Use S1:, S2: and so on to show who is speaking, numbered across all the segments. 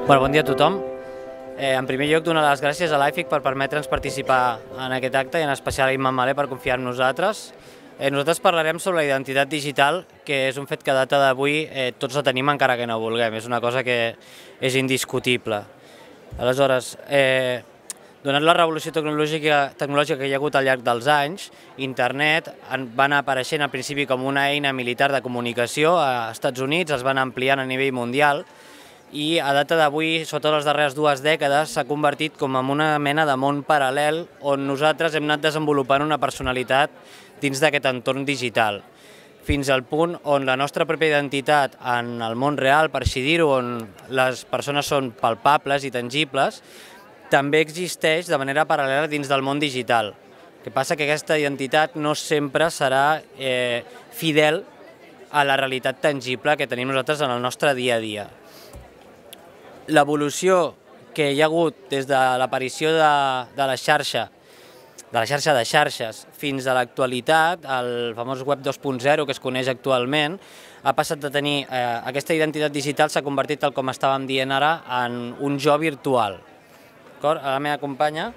S1: Bon dia a tothom. En primer lloc, donar les gràcies a l'AIFIC per permetre'ns participar en aquest acte i en especial a Imma Malé per confiar en nosaltres. Nosaltres parlarem sobre la identitat digital, que és un fet que a data d'avui tots la tenim encara que no vulguem, és una cosa que és indiscutible. Aleshores, donat la revolució tecnològica que hi ha hagut al llarg dels anys, internet va anar apareixent al principi com una eina militar de comunicació als Estats Units, es van ampliant a nivell mundial, i a data d'avui, sobretot les darreres 2 dècades, s'ha convertit com en una mena de món paral·lel on nosaltres hem anat desenvolupant una personalitat dins d'aquest entorn digital, fins al punt on la nostra pròpia identitat en el món real, per així dir-ho, on les persones són palpables i tangibles, també existeix de manera paral·lela dins del món digital. El que passa que aquesta identitat no sempre serà fidel a la realitat tangible que tenim nosaltres en el nostre dia a dia. L'evolució que hi ha hagut des de l'aparició de la xarxa de xarxes fins a l'actualitat, el famós web 2.0 que es coneix actualment, ha passat de tenir aquesta identitat digital, s'ha convertit, tal com estàvem dient ara, en un jo virtual. D'acord? La meva companya.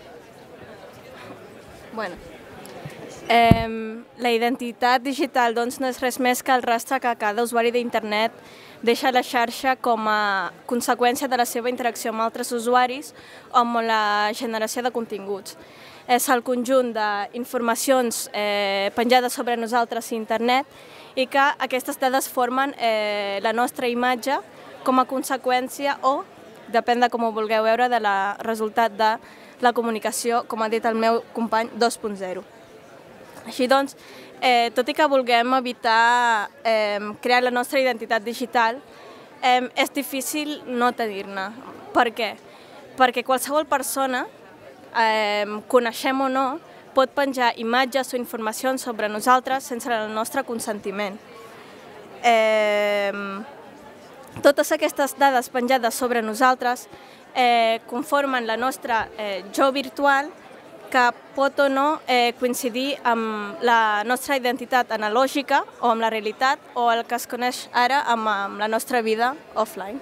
S2: Bueno, la identitat digital doncs, no és res més que el rastre que cada usuari d'internet deixa la xarxa com a conseqüència de la seva interacció amb altres usuaris o amb la generació de continguts. És el conjunt d'informacions penjades sobre nosaltres a internet i que aquestes dades formen la nostra imatge com a conseqüència o, depèn de com ho vulgueu veure, del resultat de la comunicació, com ha dit el meu company, 2.0. Així doncs, tot i que vulguem evitar crear la nostra identitat digital, és difícil no tenir-ne. Per què? Perquè qualsevol persona, coneixem o no, pot penjar imatges o informacions sobre nosaltres sense el nostre consentiment. Totes aquestes dades penjades sobre nosaltres conformen la nostra jo virtual, que pot o no coincidir amb la nostra identitat analògica o amb la realitat o el que es coneix ara amb la nostra vida offline.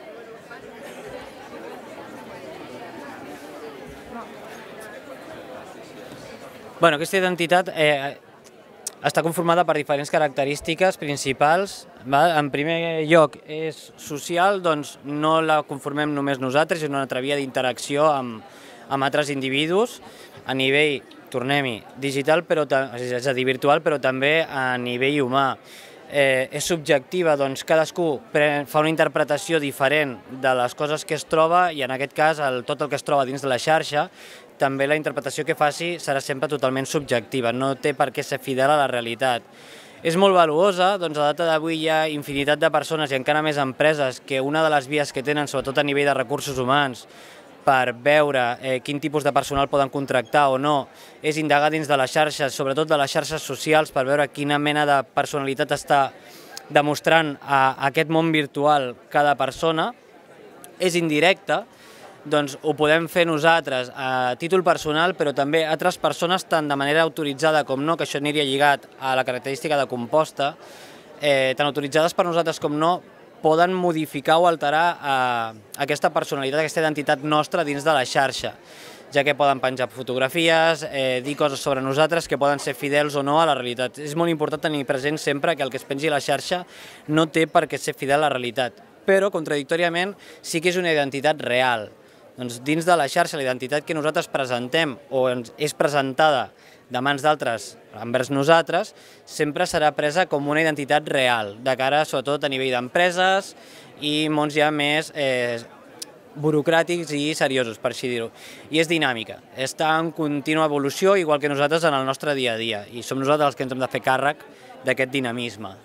S1: Aquesta identitat està conformada per diferents característiques principals. En primer lloc, és social, doncs no la conformem només nosaltres, és una altra via d'interacció amb altres individus a nivell, tornem-hi, digital, és a dir, virtual, però també a nivell humà. És subjectiva, doncs cadascú fa una interpretació diferent de les coses que es troba i en aquest cas tot el que es troba dins de la xarxa, també la interpretació que faci serà sempre totalment subjectiva, no té per què ser fidel a la realitat. És molt valuosa, doncs a data d'avui hi ha infinitat de persones i encara més empreses que una de les vies que tenen, sobretot a nivell de recursos humans, per veure quin tipus de personal poden contractar o no, és indagar dins de les xarxes, sobretot de les xarxes socials, per veure quina mena de personalitat està demostrant a aquest món virtual cada persona. És indirecte, doncs ho podem fer nosaltres a títol personal, però també altres persones, tant de manera autoritzada com no, que això aniria lligat a la característica de composta, tant autoritzades per nosaltres com no, poden modificar o alterar aquesta personalitat, aquesta identitat nostra dins de la xarxa, ja que poden penjar fotografies, dir coses sobre nosaltres que poden ser fidels o no a la realitat. És molt important tenir present sempre que el que es pengi a la xarxa no té per què ser fidel a la realitat, però contradictòriament sí que és una identitat real. Doncs dins de la xarxa, la identitat que nosaltres presentem o és presentada de mans d'altres envers nosaltres, sempre serà presa com una identitat real, de cara sobretot a nivell d'empreses i mons ja més burocràtics i seriosos, per així dir-ho. I és dinàmica, està en contínua evolució, igual que nosaltres en el nostre dia a dia, i som nosaltres els que ens hem de fer càrrec d'aquest dinamisme.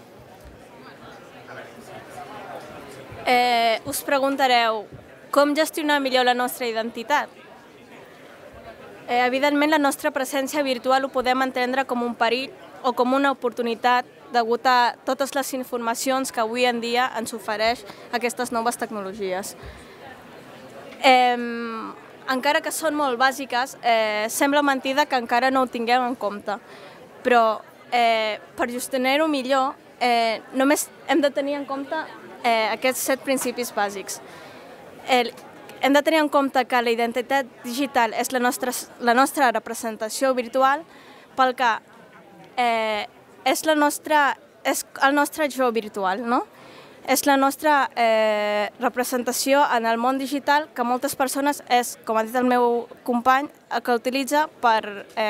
S2: Us preguntareu, com gestionar millor la nostra identitat? Evidentment, la nostra presència virtual ho podem entendre com un perill o com una oportunitat degut a totes les informacions que avui en dia ens ofereix aquestes noves tecnologies. Encara que són molt bàsiques, sembla mentida que encara no ho tinguem en compte, però per gestionar-ho millor només hem de tenir en compte aquests 7 principis bàsics. Hem de tenir en compte que la identitat digital és la nostra representació virtual, pel que és el nostre jo virtual, no? És la nostra representació en el món digital que moltes persones és, com ha dit el meu company, que utilitza per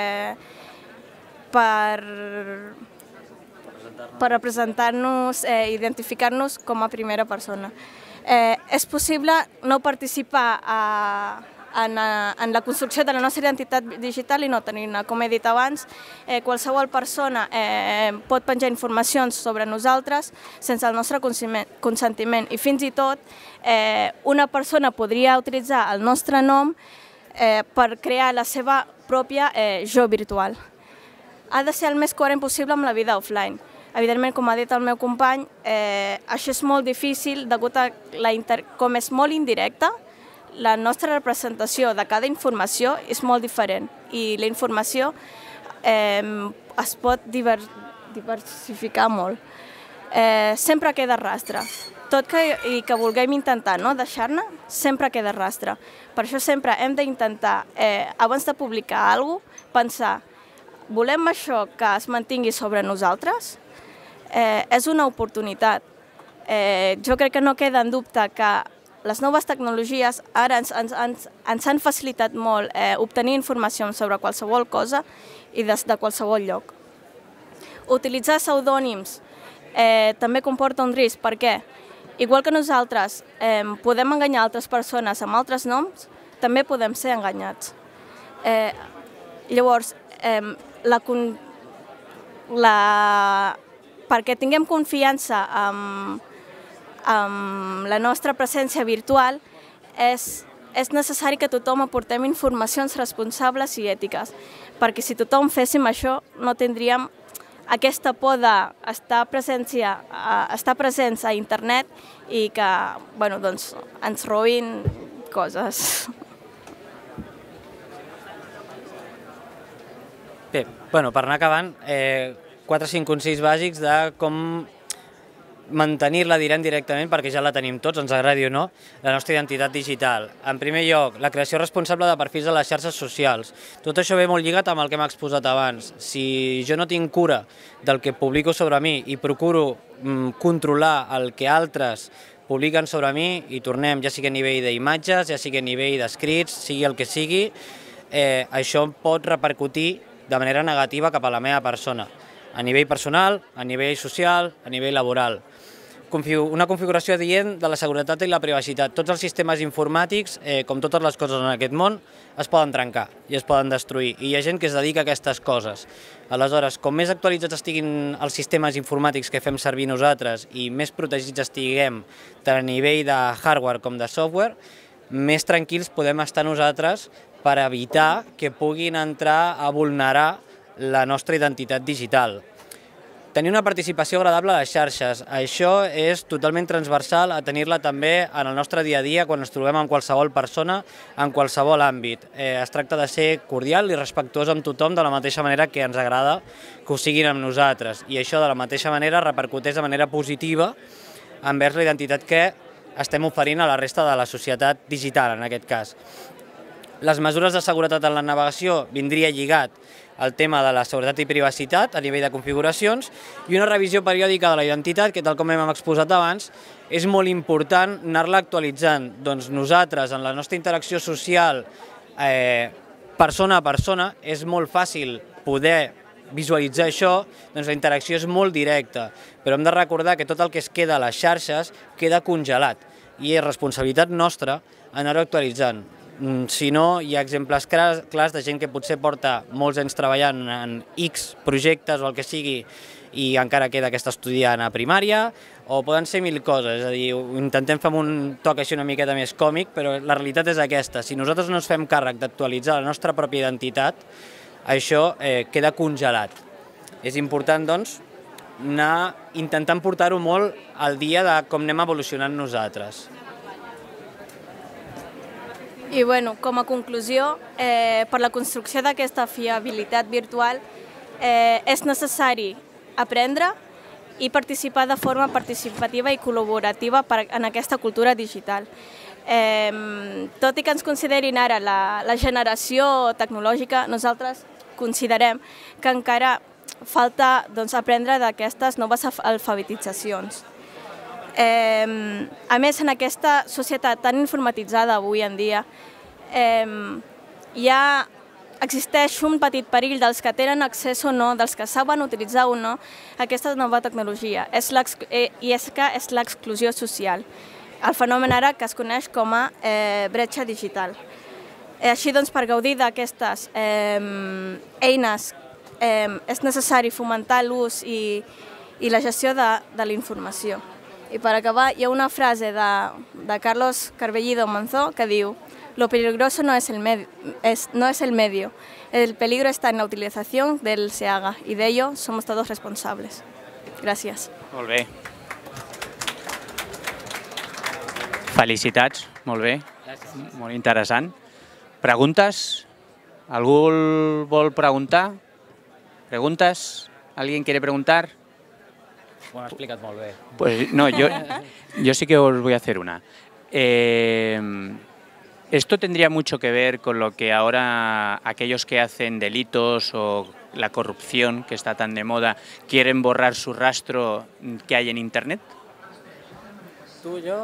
S2: representar-nos, identificar-nos com a primera persona. És possible no participar en la construcció de la nostra identitat digital i no tenir-ne. Com he dit abans, qualsevol persona pot penjar informacions sobre nosaltres sense el nostre consentiment i fins i tot una persona podria utilitzar el nostre nom per crear la seva pròpia jo virtual. Ha de ser el més coherent possible amb la vida offline. Evidentment, com ha dit el meu company, això és molt difícil degut a com és molt indirecta, la nostra representació de cada informació és molt diferent i la informació es pot diversificar molt. Sempre queda rastre. Tot que vulguem intentar deixar-ne, sempre queda rastre. Per això sempre hem d'intentar, abans de publicar alguna cosa, pensar, volem això que es mantingui sobre nosaltres? És una oportunitat. Jo crec que no queda en dubte que les noves tecnologies ara ens han facilitat molt obtenir informació sobre qualsevol cosa i des de qualsevol lloc. Utilitzar pseudònims també comporta un risc, perquè igual que nosaltres podem enganyar altres persones amb altres noms, també podem ser enganyats. Llavors, perquè tinguem confiança amb la nostra presència virtual, és necessari que tothom aportem informacions responsables i ètiques, perquè si tothom féssim això no tindríem aquesta por d'estar presents a internet i que ens robin coses.
S1: Bé, per anar acabant, 4 o 5 consells bàsics de com mantenir-la, direm directament, perquè ja la tenim tots, ens agradi o no, la nostra identitat digital. En primer lloc, la creació responsable de perfils a les xarxes socials. Tot això ve molt lligat amb el que hem exposat abans. Si jo no tinc cura del que publico sobre mi i procuro controlar el que altres publiquen sobre mi, i tornem, ja sigui a nivell d'imatges, ja sigui a nivell d'escrits, sigui el que sigui, això pot repercutir de manera negativa cap a la meva persona, a nivell personal, a nivell social, a nivell laboral. Una configuració adient de la seguretat i la privacitat. Tots els sistemes informàtics, com totes les coses en aquest món, es poden trencar i es poden destruir, i hi ha gent que es dedica a aquestes coses. Aleshores, com més actualitzats estiguin els sistemes informàtics que fem servir nosaltres i més protegits estiguem tant a nivell de hardware com de software, més tranquils podem estar nosaltres per evitar que puguin entrar a vulnerar la nostra identitat digital. Tenir una participació agradable a les xarxes. Això és totalment transversal a tenir-la també en el nostre dia a dia quan ens trobem amb qualsevol persona, en qualsevol àmbit. Es tracta de ser cordial i respectuós amb tothom de la mateixa manera que ens agrada que ho siguin amb nosaltres. I això de la mateixa manera repercuteix de manera positiva envers la identitat que estem oferint a la resta de la societat digital, en aquest cas. Les mesures de seguretat en la navegació vindria lligat al tema de la seguretat i privacitat a nivell de configuracions i una revisió periòdica de la identitat que, tal com hem exposat abans, és molt important anar-la actualitzant. Doncs nosaltres, en la nostra interacció social persona a persona, és molt fàcil poder visualitzar això, doncs la interacció és molt directa, però hem de recordar que tot el que es queda a les xarxes queda congelat i és responsabilitat nostra anar-ho actualitzant. Si no, hi ha exemples clars de gent que potser porta molts anys treballant en X projectes o el que sigui i encara queda aquesta estudiant a primària, o poden ser mil coses, és a dir, intentem fer un toc així una miqueta més còmic, però la realitat és aquesta. Si nosaltres no ens fem càrrec d'actualitzar la nostra pròpia identitat, això queda congelat. És important, doncs, anar intentant portar-ho molt al dia de com anem evolucionant nosaltres.
S2: I com a conclusió, per la construcció d'aquesta fiabilitat virtual és necessari aprendre i participar de forma participativa i col·laborativa en aquesta cultura digital. Tot i que ens considerin ara la generació tecnològica, nosaltres considerem que encara falta aprendre d'aquestes noves alfabetitzacions. A més, en aquesta societat tan informatitzada avui en dia, existeix un petit perill dels que tenen accés o no, dels que saben utilitzar o no aquesta nova tecnologia, i és que és l'exclusió social, el fenomen ara que es coneix com a bretxa digital. Així doncs, per gaudir d'aquestes eines és necessari fomentar l'ús i la gestió de la informació. I per acabar, hi ha una frase de Carlos Carbellido Monzó que diu: "Lo peligroso no es el medio, el peligro está en la utilización del se haga, y de ello somos todos responsables". Gràcies.
S3: Molt bé. Felicitats, molt bé. Molt interessant. Preguntes? Algú vol preguntar? ¿Preguntas? ¿Alguien quiere preguntar?
S1: Bueno, has explicat molt bé.
S3: Pues no, yo sí que os voy a hacer una. Esto tendría mucho que ver con lo que ahora aquellos que hacen delitos o la corrupción, que está tan de moda, quieren borrar su rastro que hay en Internet.
S1: ¿Tú, yo?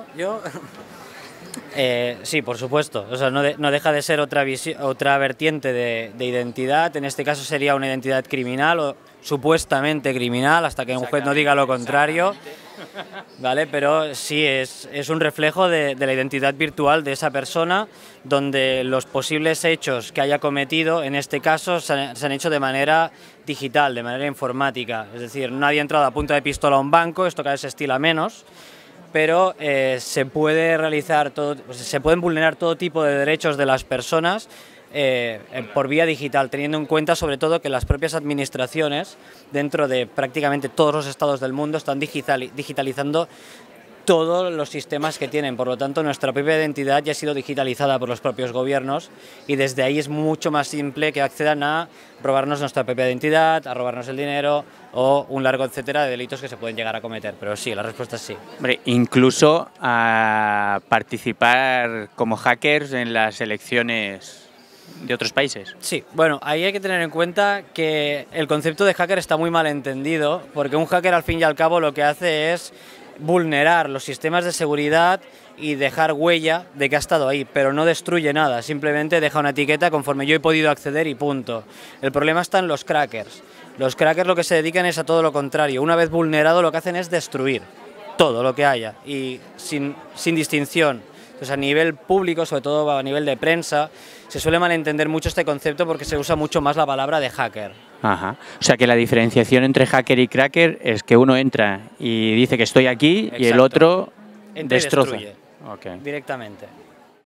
S1: Sí, por supuesto. O sea, no deja de ser otra vertiente de identidad. En este caso sería una identidad criminal o supuestamente criminal, hasta que un juez no diga lo contrario. ¿Vale? Pero sí, es un reflejo de la identidad virtual de esa persona, donde los posibles hechos que haya cometido, en este caso, se han hecho de manera digital, de manera informática. Es decir, nadie ha entrado a punta de pistola a un banco, esto cada vez se estila menos, pero se pueden vulnerar todo tipo de derechos de las personas por vía digital, teniendo en cuenta sobre todo que las propias administraciones dentro de prácticamente todos los estados del mundo están digitalizando todos los sistemas que tienen. Por lo tanto, nuestra propia identidad ya ha sido digitalizada por los propios gobiernos y desde ahí es mucho más simple que accedan a robarnos nuestra propia identidad, a robarnos el dinero o un largo etcétera de delitos que se pueden llegar a cometer. Pero sí, la respuesta es sí.
S3: Hombre, incluso a participar como hackers en las elecciones de otros países.
S1: Sí, bueno, ahí hay que tener en cuenta que el concepto de hacker está muy mal entendido, porque un hacker al fin y al cabo lo que hace es vulnerar los sistemas de seguridad y dejar huella de que ha estado ahí, pero no destruye nada, simplemente deja una etiqueta conforme yo he podido acceder y punto. El problema está en los crackers. Los crackers lo que se dedican es a todo lo contrario. Una vez vulnerado lo que hacen es destruir todo lo que haya y sin distinción. Entonces, a nivel público, sobre todo a nivel de prensa, se suele malentender mucho este concepto porque se usa mucho más la palabra de hacker.
S3: Ajá. O sea que la diferenciación entre hacker y cracker es que uno entra y dice que estoy aquí. Exacto. Y el otro destroza.
S1: Directamente.